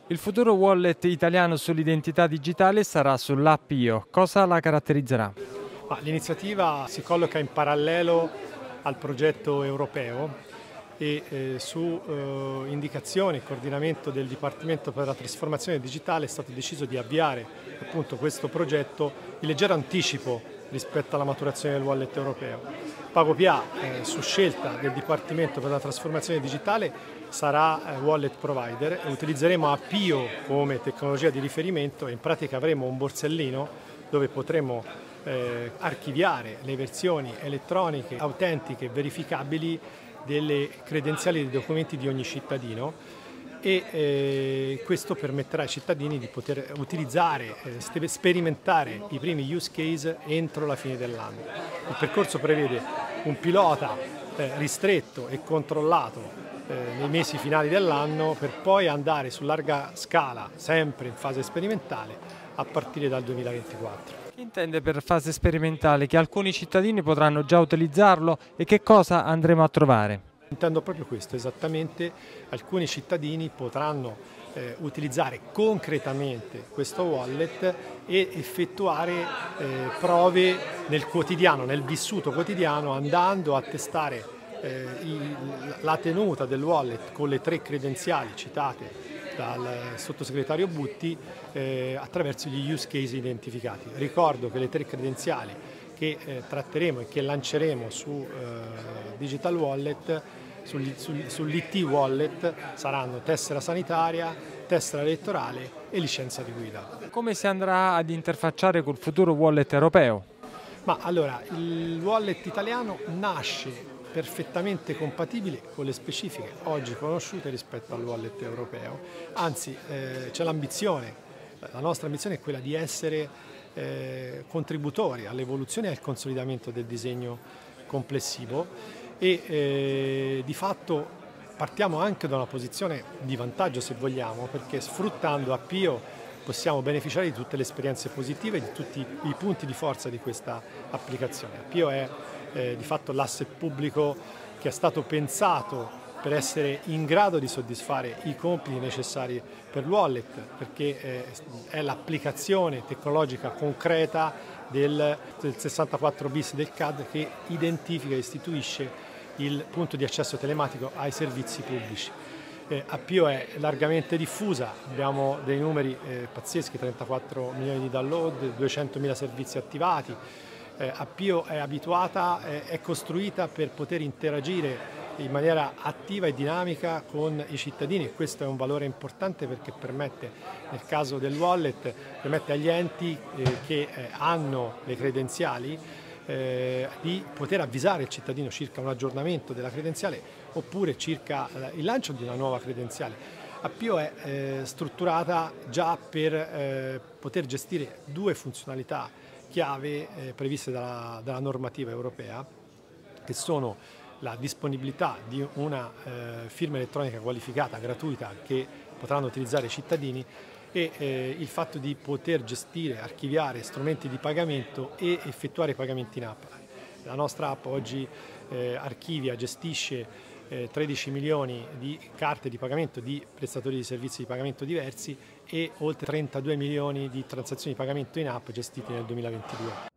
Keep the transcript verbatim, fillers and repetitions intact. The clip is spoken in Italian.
Il futuro wallet italiano sull'identità digitale sarà sull'app Io. Cosa la caratterizzerà? L'iniziativa si colloca in parallelo al progetto europeo e eh, su eh, indicazione e coordinamento del Dipartimento per la trasformazione digitale è stato deciso di avviare appunto questo progetto in leggero anticipo rispetto alla maturazione del wallet europeo. PagoPA, eh, su scelta del Dipartimento per la trasformazione digitale, sarà eh, wallet provider e utilizzeremo app Io come tecnologia di riferimento e in pratica avremo un borsellino dove potremo eh, archiviare le versioni elettroniche, autentiche, verificabili delle credenziali dei documenti di ogni cittadino e eh, questo permetterà ai cittadini di poter utilizzare, eh, sperimentare i primi use case entro la fine dell'anno. Il percorso prevede un pilota eh, ristretto e controllato eh, nei mesi finali dell'anno per poi andare su larga scala, sempre in fase sperimentale, a partire dal duemilaventiquattro. Che intende per fase sperimentale? Che alcuni cittadini potranno già utilizzarlo e che cosa andremo a trovare? Intendo proprio questo, esattamente. Alcuni cittadini potranno eh, utilizzare concretamente questo wallet e effettuare eh, prove nel quotidiano, nel vissuto quotidiano, andando a testare eh, il, la tenuta del wallet con le tre credenziali citate dal sottosegretario Butti eh, attraverso gli use case identificati. Ricordo che le tre credenziali che eh, tratteremo e che lanceremo su eh, Digital Wallet, sull'I T Wallet, saranno tessera sanitaria, tessera elettorale e licenza di guida. Come si andrà ad interfacciare col futuro wallet europeo? Ma allora, il wallet italiano nasce perfettamente compatibile con le specifiche oggi conosciute rispetto al wallet europeo, anzi eh, c'è l'ambizione, la nostra ambizione è quella di essere eh, contributori all'evoluzione e al consolidamento del disegno complessivo e eh, di fatto partiamo anche da una posizione di vantaggio se vogliamo, perché sfruttando app Io possiamo beneficiare di tutte le esperienze positive e di tutti i punti di forza di questa applicazione. app Io è eh, di fatto l'asset pubblico che è stato pensato per essere in grado di soddisfare i compiti necessari per il wallet, perché eh, è l'applicazione tecnologica concreta del, del sessantaquattro bis del C A D che identifica e istituisce il punto di accesso telematico ai servizi pubblici. Eh, app Io è largamente diffusa, abbiamo dei numeri eh, pazzeschi, trentaquattro milioni di download, duecentomila servizi attivati. Eh, app Io è abituata, eh, è costruita per poter interagire in maniera attiva e dinamica con i cittadini e questo è un valore importante perché permette, nel caso del wallet, permette agli enti eh, che eh, hanno le credenziali eh, di poter avvisare il cittadino circa un aggiornamento della credenziale oppure circa eh, il lancio di una nuova credenziale. app Io è eh, strutturata già per eh, poter gestire due funzionalità chiave eh, previste dalla, dalla normativa europea, che sono la disponibilità di una eh, firma elettronica qualificata gratuita che potranno utilizzare i cittadini e eh, il fatto di poter gestire, archiviare strumenti di pagamento e effettuare i pagamenti in app. La nostra app oggi eh, archivia, gestisce eh, tredici milioni di carte di pagamento di prestatori di servizi di pagamento diversi e oltre trentadue milioni di transazioni di pagamento in app gestiti nel duemilaventidue.